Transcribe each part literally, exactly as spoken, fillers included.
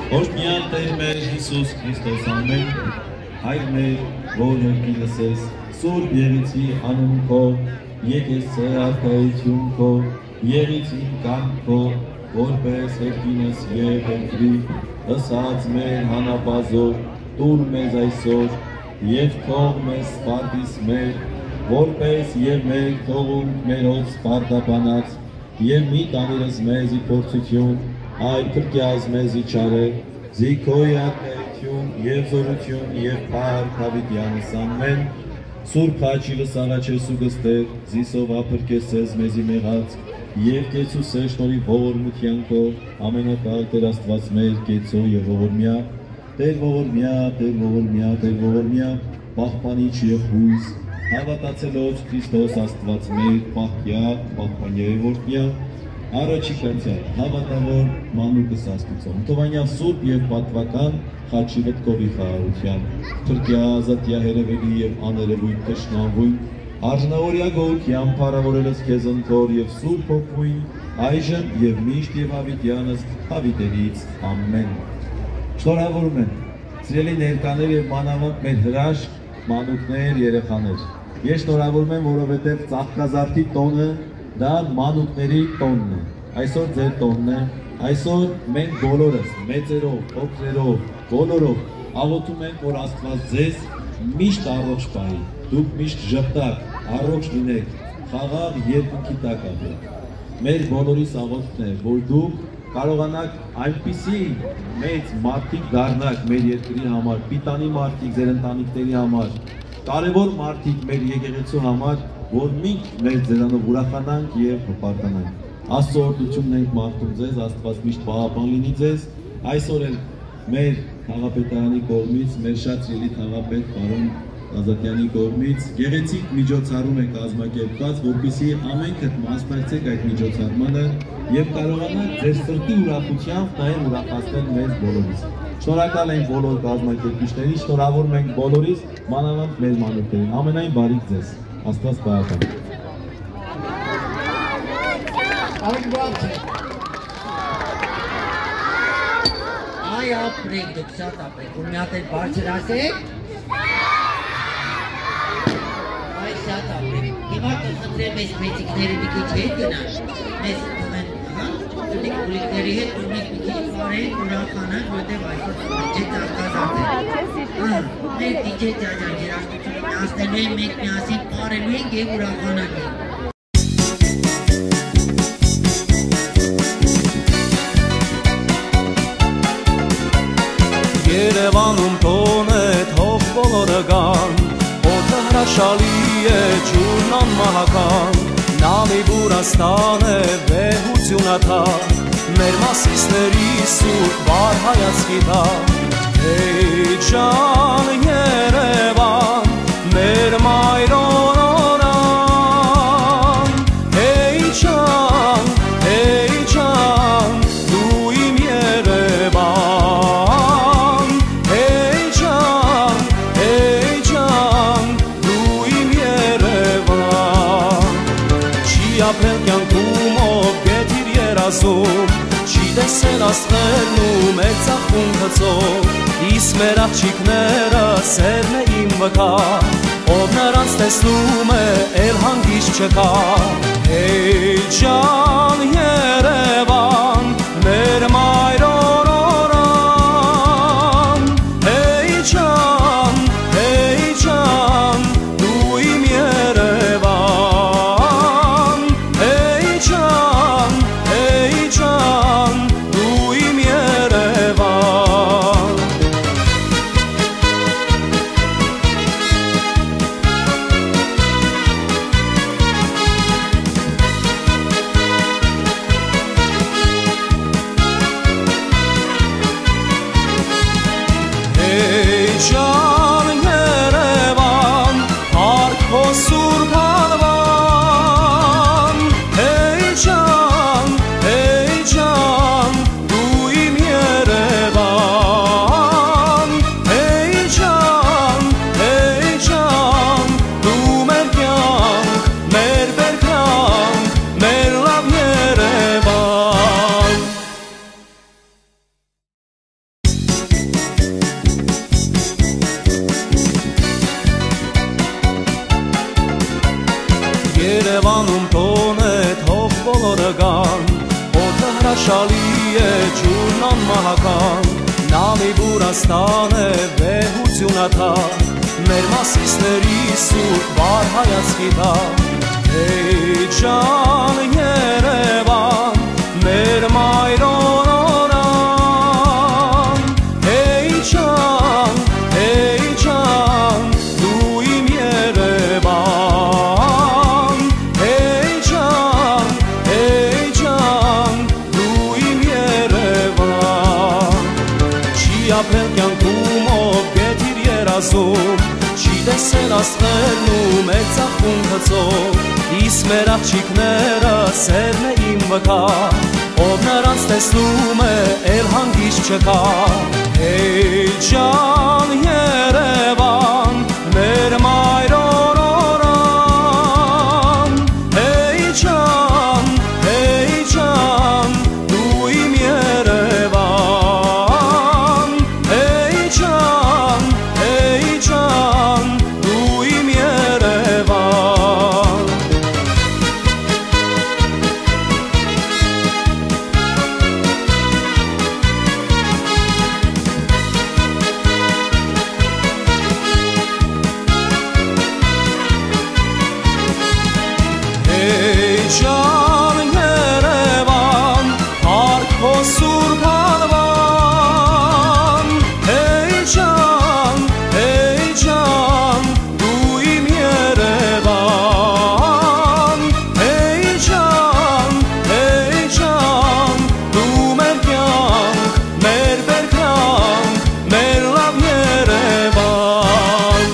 Օրհնյալ Տեր մեր Հիսուս Քրիստոս ամեն, Հայր մեր, որ ներքինս ես, Սուրբ Եղիցի անուն քո, եկես Ձեր արքայություն քո, Եղիցի կամք քո, որպես երկինս և երկրի, ըսած մեր հանապազոր, տուր մեզ այսօր, և թող մեզ սպարտիս մեր, որպես և մեր թողունք մերոց սպարտաբանած, և մի տանիրս մեզի փորձություն, այլ փրկյազ մեզի չարել, զիքոյ արքայություն և զորություն և փառք հավիտյանս ամեն, Սուրբ Հաչիվս առաջես ու գստեր, զիսով ափրկես ես մեզի մեղած, և կեցուս է շնորի ողորմության քո, ամենապահ Տեր Աստված մեր կեցո և ողորմյա, Տեր ողորմյա, Տեր ողորմյա, Տեր ողորմյա, պահպանիչ և հույս, հավատացելով Քրիստոս Աստված մեր պահյա, պահպանյա և որդյա, Առաջիկացյալ, հավատավոր մանուկս Աստուծոն, Թովանյալ Սուրբ և պատվական Խաչիվդ կովի խաղաղության, Թրկյա ազատյա հերևելի և աներևույթ թշնամվույն, Արժնավորյա գողության պարավորելս քեզ ընթոր և Սուրբ հոգվույն, այժմ և միշտ և հավիտյանս հավիտենից ամեն։ Շնորհավորում եմ, սիրելի ներկաներ և մանավանդ մեր հրաշք, մանուկներ, երեխաներ։ Ես շնորհավորում եմ, որովհետև ծաղկազարդի տոնը դա մանուկների տոնն է, այսօր ձեր տոնն է, այսօր մենք բոլորս, մեծերով, փոքրերով, բոլորով աղոթում ենք, որ Աստված ձեզ միշտ առողջ պահի, դուք միշտ ժպտակ, առողջ լինեք, խաղաղ երկնքի տակ ապրեք։ Մեր բոլորիս աղոթքն է, որ դուք կարողանաք այնպիսի մեծ մարդիկ դառնաք մեր երկրի համար, պիտանի մարդիկ ձեր ընտանիքների համար, կարևոր մարդիկ մեր եկեղեցու համար, որ մենք մեր ձերանով ուրախանանք և հպարտանանք։ Աստծո օրհնությունն ենք մաղթում ձեզ, Աստված միշտ պահապան լինի ձեզ, այսօր էլ մեր քաղաքապետարանի կողմից, մեր շատ սիրելի քաղաքապետ պարոն Ազատյանի կողմից գեղեցիկ միջոցառում է կազմակերպված, որպեսզի ամենքդ մասնակցեք այդ միջոցառմանը և կարողանաք ձեր սրտի ուրախությամբ նաև ուրախացնել մեզ բոլորիս։ Շնորհակալ ենք բոլոր կազմակերպիչներին, շնորհավորում ենք բոլորիս, մանավանդ մեր մանուկներին։ Ամենայն բարիք ձեզ։ Աստված պահապան։ Այ ապրեք, դուք շատ ապրեք, ու մի հատ էլ բարձր ասեք։ Այ շատ ապրեք։ Հիմա կխնդրեմ ես մեծիկները մի քիչ հետ գնան, մեզ թողեն, հա, ծնիկ ուլիկների հետ, ու մենք մի քիչ պարենք, ուրախանանք, որտև այսօր դիջե ծաղկազարդ է։ Մեր դիջե ջաջան երաժշտությունը միացնելու են, մենք միասին պարելու ենք և ուրախանանք ենք։ Երևանում տոն է, թող բոլորը գան, օդը հրաշալի է, ջուրն անմահական, նամի Բուրաստան է, վեհությունաթար, մեր մասիսների սուրբ վար հայացքի տակ, Էյ ջան Երևան, մեր մայրոն օրան, Էյ ջան, Էյ ջան, դու իմ Երևան, Էյ ջան, Էյ ջան, դու իմ Երևան, Չի ապրել կյանքում ով գետիր երազում, Չի տեսել աստղերն ու մեր ծաղկուն գծով, Իսկ մեր աղջիկները սերն է իմ վկա, Ով նրանց տեսնում է, էլ հանգիստ չկա, Էյ ջան Երևան, մեր մայրոն օրան, Էյ ջան, Էյ ջան, դու իմ Երևան, Էյ ջան, Էյ ջան, դու իմ Երևան, մահական, նամի բուրաստան է վեհությունաթա, մեր մասիսների սուրբ վար հայացքի դա, Hey can Yerevan, մեր մայրոն օրան, Hey can, hey can, դու իմ Երևան, Hey can, hey can, դու իմ Երևան, Չի ապրել կյանքում ով գետիր երազում, Չի տեսել աստղերն ու մեծ աղբուն գծով, Իս մեր աղջիկները սերն է իմ վկա, Ով նրանց տեսնում է էլ հանգիստ չկա, Hey can Երևան, մեր մայրոն օրան, Hey can, hey can, դու իմ Երևան, Hey can, hey can, դու իմ Երևան, Hey can Երևան, հարկ քո սուրբ անվան, Hey can, hey can, դու իմ Երևան, Hey can, hey can, դու մեր կյանք, մեր բերքրանք, մեր լավ Երևան.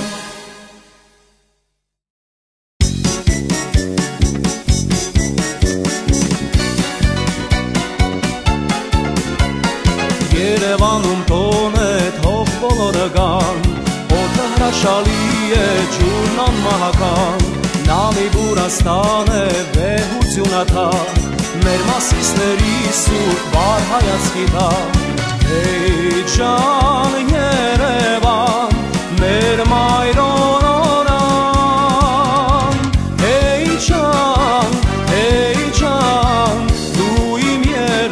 Երևանում տոն է թող բոլորը գան, Օդը հրաշալի է ջուրն անմահական, Նամի բուրաստան է վեհությունաթա, Մեր մասիսների սուրբ վար հայացքի դա, Hey can Երևան, մեր մայրոն օրան, Hey can, hey can, դու իմ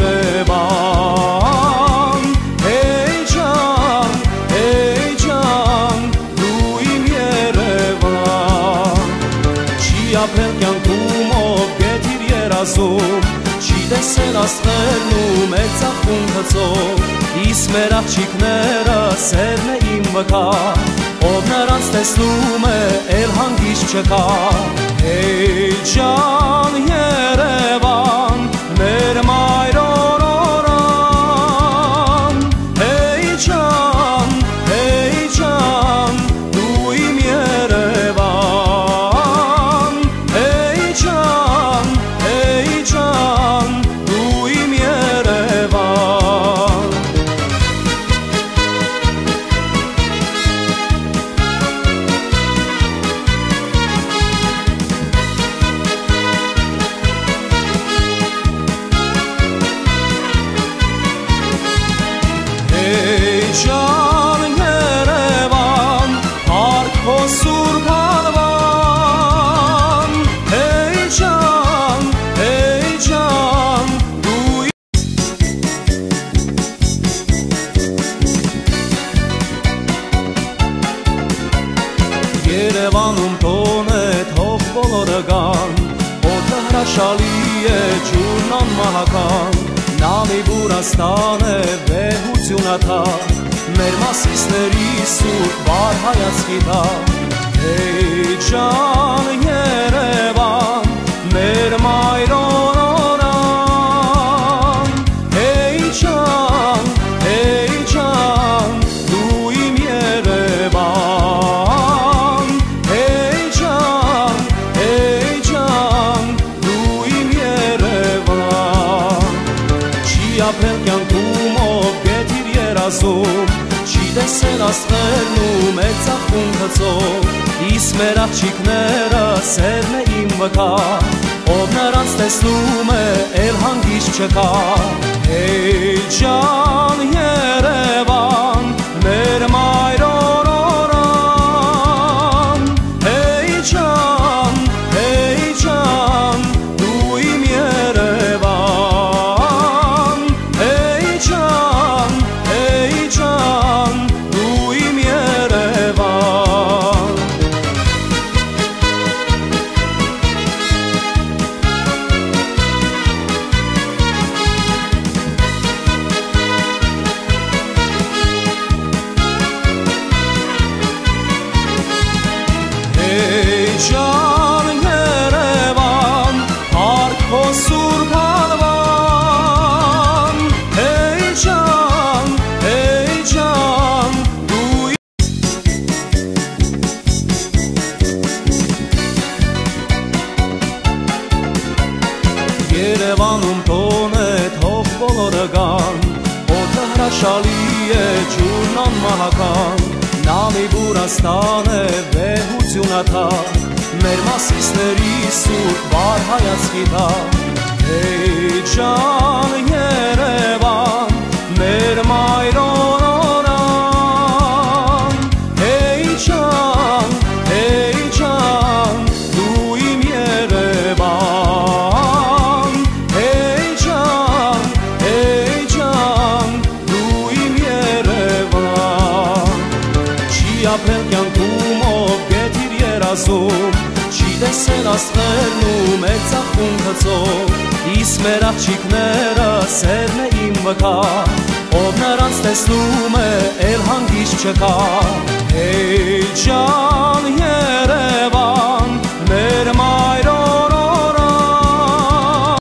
Երևան, Hey can, hey can, դու իմ Երևան, Չի ապրել կյանքում ով գետիր երազում, Չի տեսել աստղերն ու մեծ աղբուն գծով, Իս մեր աղջիկները սերն է իմ վկա, Ով նրանց տեսնում է էլ հանգիստ չկա, Hey can Երևան, մեր մայրոն օրան, Hey can, hey can, դու իմ Երևան, Hey can, hey can, դու իմ Երևան. Hey can Երևան, հարկ քո սուրբ անվան, Hey can, hey can, դու Երևանում տոն է թող բոլորը գան, Օդը հրաշալի է ջուրն անմահական, Նամի բուրաստան է վեհությունաթա, Մեր մասիսների սուրբ վար հայացքի դա, Hey can Երևան, մեր մայրոն օրան, Hey can, hey can, դու իմ Երևան, Hey can, hey can, դու իմ Երևան, Չի ապրել կյանքում ով գետիր երազում, Չի տեսել աստղերն ու մեծ աղբուն գծով, Իս մեր աղջիկները սերն է իմ վկա, Ով նրանց տեսնում է էլ հանգիստ չկա, Hey can Երևան, մեր մայրոն օրան, Hey can, hey can, դու իմ Երևան, Hey can, է ջուրնան մահական, նամի Բուրաստան է վեհությունաթա, մեր մասիսների սուրբ վար հայացքի տա, Հեյ ջան Երևան, մեր մայրոն օրան, Հեյ ջան, հեյ ջան, դու իմ Երևան, Հեյ ջան, հեյ ջան, դու իմ Երևան, Չի ապրել կյանքում ով գետիր երազում, Չի տեսել աստղերն ու մեր ծաղկուն գծով, Իսկ մեր աղջիկները սերն է իմ վկա, Ով նրանց տեսնում է էլ հանգիստ չկա, Հեյ ջան Երևան,